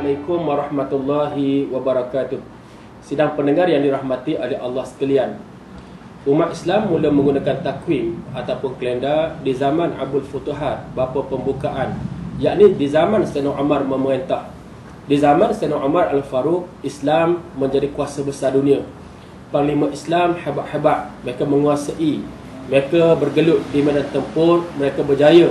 Assalamualaikum warahmatullahi wabarakatuh. Sidang pendengar yang dirahmati oleh Allah sekalian, umat Islam mula menggunakan takwim ataupun kalender di zaman Abul Futuhat, bapa pembukaan, yakni di zaman Sayyidina Umar memerintah. Di zaman Sayyidina Umar Al-Faruq, Islam menjadi kuasa besar dunia. Panglima Islam hebat-hebat, mereka menguasai, mereka bergelut di medan tempur, mereka berjaya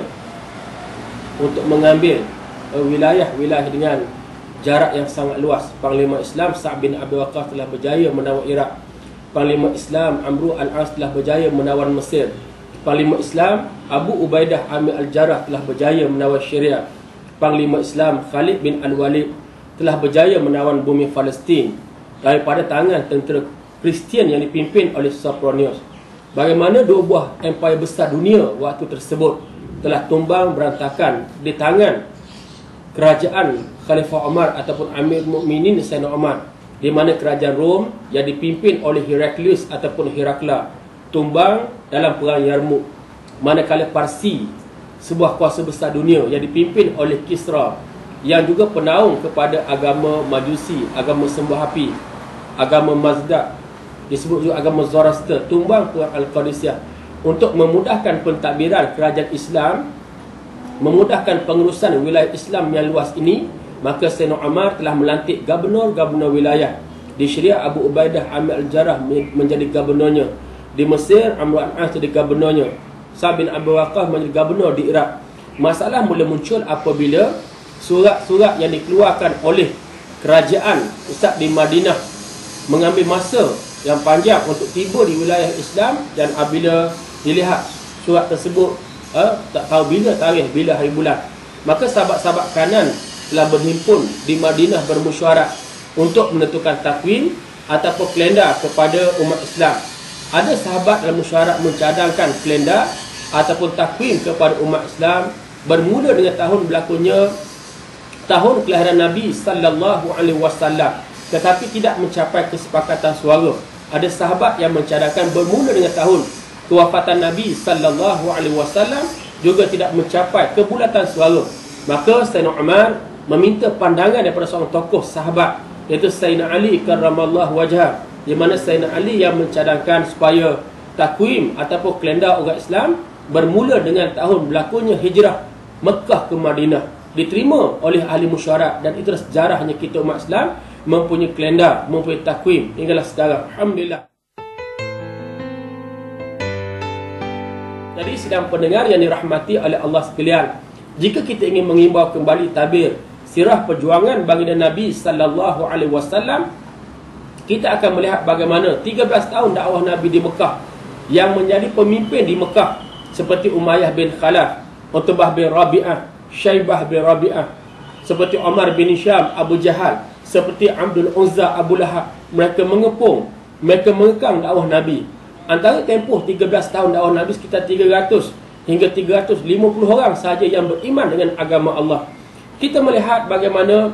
untuk mengambil wilayah-wilayah dengan jarak yang sangat luas. Panglima Islam Sa'ad bin Abi Waqqas telah berjaya menawan Iraq. Panglima Islam Amru Al-As telah berjaya menawan Mesir. Panglima Islam Abu Ubaidah Amir Al-Jarrah telah berjaya menawan Syria. Panglima Islam Khalid bin Al-Walid telah berjaya menawan bumi Palestin daripada tangan tentera Kristian yang dipimpin oleh Sopronius. Bagaimana dua buah empayar besar dunia waktu tersebut telah tumbang berantakan di tangan kerajaan Khalifah Umar ataupun Amir Mukminin Sayyidina Umar, di mana kerajaan Rom yang dipimpin oleh Heraklius ataupun Herakla tumbang dalam perang Yarmouk. Manakala Parsi, sebuah kuasa besar dunia yang dipimpin oleh Kisra, yang juga penaung kepada agama Majusi, agama sembah api, agama Mazdak, disebut juga agama Zoroaster, tumbang perang Al-Qadisiyah. Untuk memudahkan pentadbiran kerajaan Islam, memudahkan pengurusan wilayah Islam yang luas ini, maka Sayyidina Umar telah melantik gubernur-gubernur wilayah. Di Syria, Abu Ubaidah Amir Al-Jarrah menjadi gubernurnya. Di Mesir, Amr al-As jadi gubernurnya. Sa'ad bin Abi Waqqas menjadi gubernur di Iraq. Masalah mula muncul apabila surat-surat yang dikeluarkan oleh kerajaan pusat di Madinah mengambil masa yang panjang untuk tiba di wilayah Islam, dan apabila dilihat surat tersebut tak tahu bila tarikh, bila hari bulan, maka sahabat-sahabat kanan telah berhimpun di Madinah bermesyuarat untuk menentukan takwim ataupun kalender kepada umat Islam. Ada sahabat dalam mesyuarat mencadangkan kalender ataupun takwim kepada umat Islam bermula dengan tahun berlakunya tahun kelahiran Nabi sallallahu alaihi wasallam, tetapi tidak mencapai kesepakatan suara. Ada sahabat yang mencadangkan bermula dengan tahun kewafatan Nabi sallallahu alaihi wasallam, juga tidak mencapai kebulatan suara. Maka Sayyidina Umar meminta pandangan daripada seorang tokoh sahabat, iaitu Sayyidina Ali karramallahu wajhah, di mana Sayyidina Ali yang mencadangkan supaya takwim ataupun kalender orang Islam bermula dengan tahun berlakunya hijrah Mekah ke Madinah, diterima oleh ahli mesyuarat, dan itulah sejarahnya kita umat Islam mempunyai kalender, mempunyai takwim hinggalah sekarang. Alhamdulillah. Jadi sidang pendengar yang dirahmati oleh Allah sekalian, jika kita ingin mengimbau kembali tabir sirah perjuangan baginda Nabi sallallahu alaihi wasallam, kita akan melihat bagaimana 13 tahun dakwah Nabi di Mekah, yang menjadi pemimpin di Mekah seperti Umayyah bin Khalaf, Utbah bin Rabi'ah, Syaibah bin Rabi'ah, seperti Umar bin Syam, Abu Jahal, seperti Abdul Uzza, Abu Lahab. Mereka mengepung, mereka mengekang dakwah Nabi. Antara tempoh 13 tahun dakwah Nabi, sekitar 300 hingga 350 orang sahaja yang beriman dengan agama Allah. Kita melihat bagaimana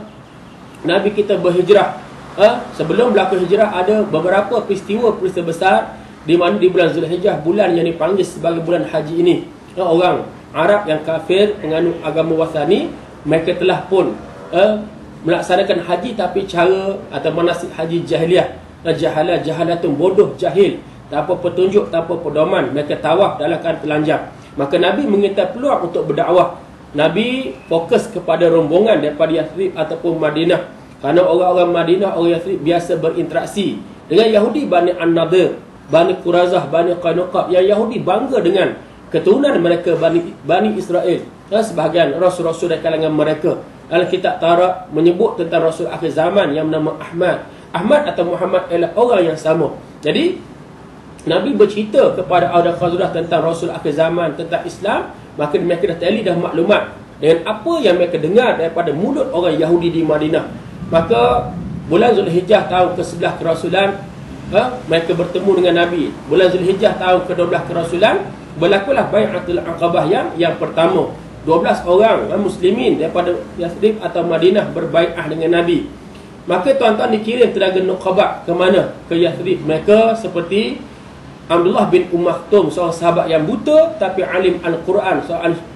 Nabi kita berhijrah. Sebelum berlaku hijrah, ada beberapa peristiwa besar di mana di bulan Zulhijjah, bulan yang dipanggil sebagai bulan haji ini, orang Arab yang kafir, penganut agama wasani, mereka telah pun melaksanakan haji, tapi cara atau manasik haji jahiliah, jahalatun, bodoh, jahil, tak apa petunjuk, tak apa pedoman, mereka tawaf dalam keadaan telanjang. Maka Nabi mengintai peluang untuk berdakwah. Nabi fokus kepada rombongan daripada Yathrib ataupun Madinah, kerana orang-orang Madinah, orang Yathrib biasa berinteraksi dengan Yahudi Bani An-Nadir, Bani Qurazah, Bani Qainuqa. Yang Yahudi bangga dengan keturunan mereka, Bani Israel. Sebahagian rasul-rasul dari kalangan mereka. Dalam kitab Taurat menyebut tentang Rasul akhir zaman yang bernama Ahmad atau Muhammad adalah orang yang sama. Jadi Nabi bercerita kepada Aus dan Khazraj tentang Rasul akhir zaman, tentang Islam. Maka mereka dah tali dah maklumat dengan apa yang mereka dengar daripada mulut orang Yahudi di Madinah. Maka bulan Zulhijjah tahun ke-11 kerasulan, mereka bertemu dengan Nabi. Bulan Zulhijjah tahun ke-12 kerasulan, berlakulah Bai'atul Aqabah yang pertama. 12 orang muslimin daripada Yathrib atau Madinah berbai'ah dengan Nabi. Maka tuan-tuan dikirim tenaga Nuqabah ke mana? Ke Yathrib. Mereka seperti Abdullah bin Maktum, seorang sahabat yang buta tapi alim Al-Quran, seorang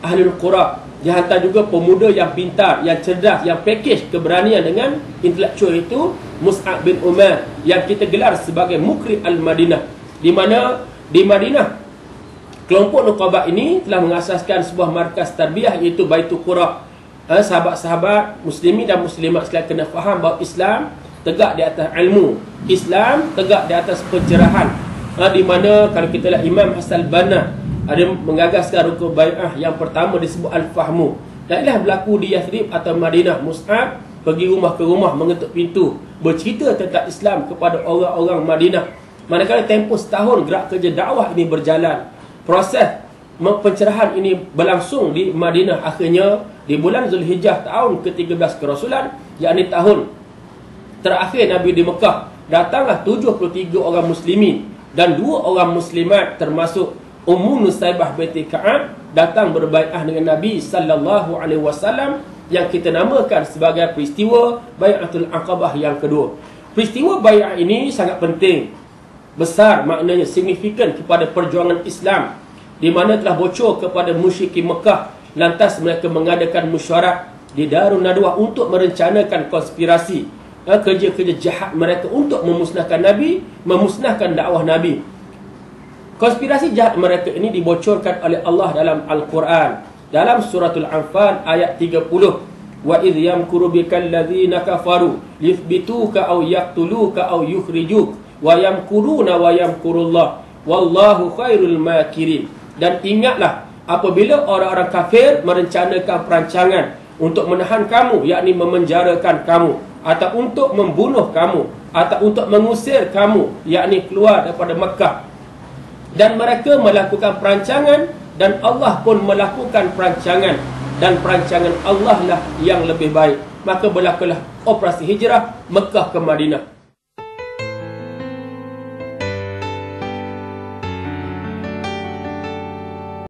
Ahlul Qura. Dia hantar juga pemuda yang pintar, yang cerdas, yang package keberanian dengan intelektual, itu Mus'ab bin Umar, yang kita gelar sebagai Mukri al-Madinah. Di mana di Madinah, kelompok Nuqaba ini telah mengasaskan sebuah markas tarbiyah, iaitu Baitul Qura. Sahabat-sahabat muslimin dan muslimat sekalian kena faham bahawa Islam tegak di atas ilmu, Islam tegak di atas pencerahan. Di mana kalau kita lihat Imam Hasan Banna ada mengagaskan rukun bai'ah yang pertama disebut Al-Fahmu. Dan ialah berlaku di Yathrib atau Madinah. Mus'ab pergi rumah ke rumah, mengetuk pintu, bercerita tentang Islam kepada orang-orang Madinah. Manakala tempoh setahun gerak kerja dakwah ini berjalan, proses pencerahan ini berlangsung di Madinah. Akhirnya di bulan Zulhijjah tahun ke-13 kerasulan, yakni tahun terakhir Nabi di Mekah, datanglah 73 orang muslimin dan 2 orang muslimat, termasuk Ummu Nusaybah binti Ka'ab, datang berbai'ah dengan Nabi sallallahu alaihi wasallam, yang kita namakan sebagai peristiwa Bai'atul Aqabah yang kedua. Peristiwa bai'ah ini sangat penting, besar maknanya, signifikan kepada perjuangan Islam, di mana telah bocor kepada musyrikin Mekah. Lantas mereka mengadakan mesyuarat di Darun Nadwah untuk merencanakan konspirasi, kerja-kerja jahat mereka untuk memusnahkan Nabi, memusnahkan dakwah Nabi. Konspirasi jahat mereka ini dibocorkan oleh Allah dalam Al-Quran. Dalam suratul Anfal ayat 30. Wa idh yamkuru bikal ladzina kafaru liyuthbituka aw yaqtuluka aw yukhrijuk wa yamkuruna wa yamkurullah wallahu khairul makirin. Dan ingatlah apabila orang-orang kafir merencanakan perancangan untuk menahan kamu, yakni memenjarakan kamu, atau untuk membunuh kamu, atau untuk mengusir kamu, yakni keluar daripada Mekah. Dan mereka melakukan perancangan, dan Allah pun melakukan perancangan, dan perancangan Allah lah yang lebih baik. Maka berlakulah operasi hijrah Mekah ke Madinah.